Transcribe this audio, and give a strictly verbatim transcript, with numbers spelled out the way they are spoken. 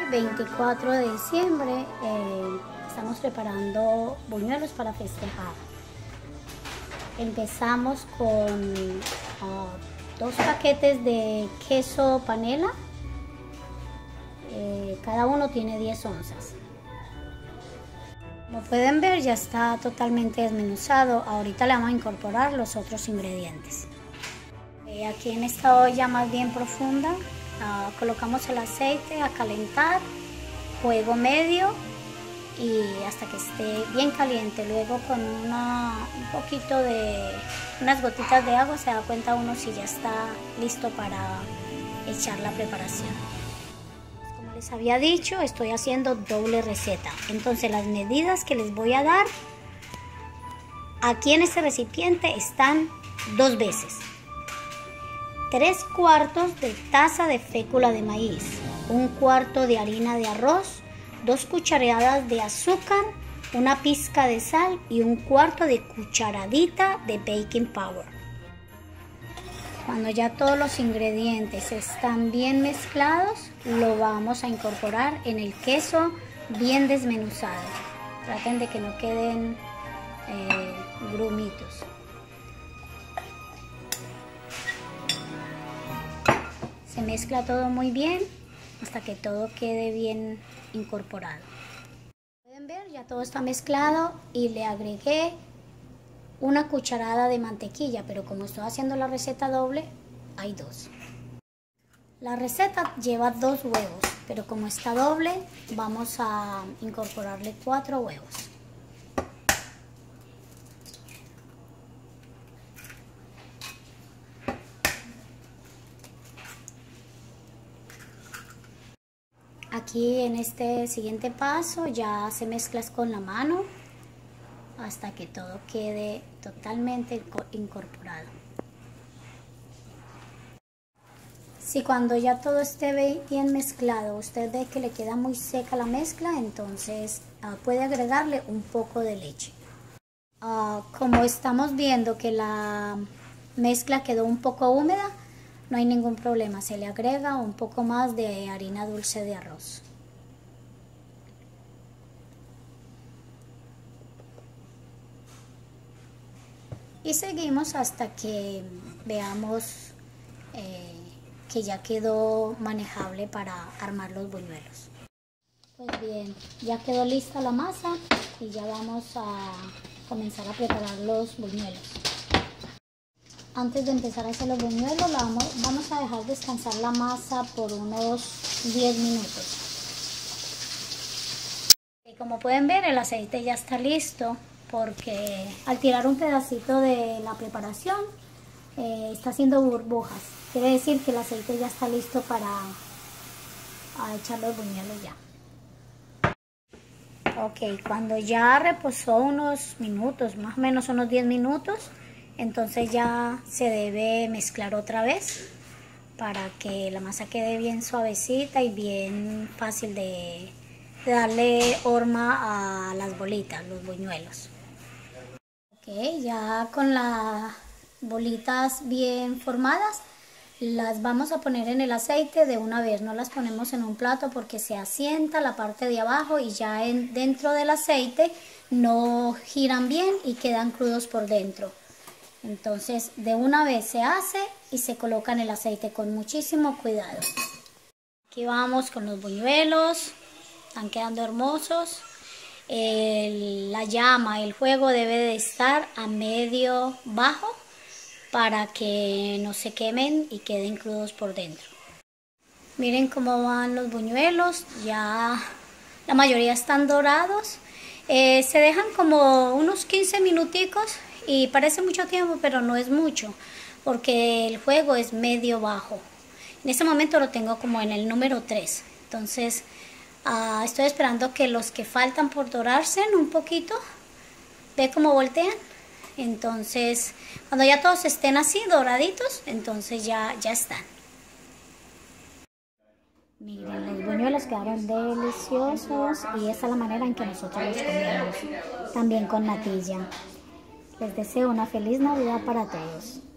veinticuatro de diciembre eh, estamos preparando buñuelos para festejar. Empezamos con uh, dos paquetes de queso panela, eh, cada uno tiene diez onzas. Como pueden ver, ya está totalmente desmenuzado. Ahorita le vamos a incorporar los otros ingredientes. Eh, aquí en esta olla más bien profunda uh, colocamos el aceite a calentar, fuego medio y hasta que esté bien caliente. Luego con una, un poquito de unas gotitas de agua se da cuenta uno si ya está listo para echar la preparación. Como les había dicho, estoy haciendo doble receta. Entonces las medidas que les voy a dar aquí en este recipiente están dos veces. Tres cuartos de taza de fécula de maíz, un cuarto de harina de arroz, dos cucharadas de azúcar, una pizca de sal y un cuarto de cucharadita de baking powder. Cuando ya todos los ingredientes están bien mezclados, lo vamos a incorporar en el queso bien desmenuzado. Traten de que no queden eh, grumitos. Se mezcla todo muy bien hasta que todo quede bien incorporado. Pueden ver, ya todo está mezclado y le agregué una cucharada de mantequilla, pero como estoy haciendo la receta doble, hay dos. La receta lleva dos huevos, pero como está doble, vamos a incorporarle cuatro huevos. Aquí en este siguiente paso ya se mezclas con la mano hasta que todo quede totalmente incorporado. Si cuando ya todo esté bien mezclado usted ve que le queda muy seca la mezcla, entonces uh, puede agregarle un poco de leche. Uh, como estamos viendo que la mezcla quedó un poco húmeda, no hay ningún problema, se le agrega un poco más de harina dulce de arroz. Y seguimos hasta que veamos eh, que ya quedó manejable para armar los buñuelos. Pues bien, ya quedó lista la masa y ya vamos a comenzar a preparar los buñuelos. Antes de empezar a hacer los buñuelos, la vamos, vamos a dejar descansar la masa por unos diez minutos. Y como pueden ver, el aceite ya está listo porque al tirar un pedacito de la preparación eh, está haciendo burbujas. Quiere decir que el aceite ya está listo para a echar los buñuelos ya. Ok, cuando ya reposó unos minutos, más o menos unos diez minutos, entonces ya se debe mezclar otra vez para que la masa quede bien suavecita y bien fácil de, de darle forma a las bolitas, los buñuelos. Ok, ya con las bolitas bien formadas, las vamos a poner en el aceite de una vez. No las ponemos en un plato porque se asienta la parte de abajo y ya en, dentro del aceite no giran bien y quedan crudos por dentro. Entonces de una vez se hace y se coloca en el aceite con muchísimo cuidado. Aquí vamos con los buñuelos, están quedando hermosos. El, la llama, el fuego debe de estar a medio bajo para que no se quemen y queden crudos por dentro. Miren cómo van los buñuelos, ya la mayoría están dorados. Eh, se dejan como unos quince minuticos. Y parece mucho tiempo, pero no es mucho, porque el fuego es medio bajo. En este momento lo tengo como en el número tres. Entonces, uh, estoy esperando que los que faltan por dorarse un poquito, ve cómo voltean. Entonces, cuando ya todos estén así doraditos, entonces ya, ya están. Miren, los buñuelos quedaron deliciosos y esa es la manera en que nosotros los comemos, también con natilla. Les deseo una feliz Navidad para todos.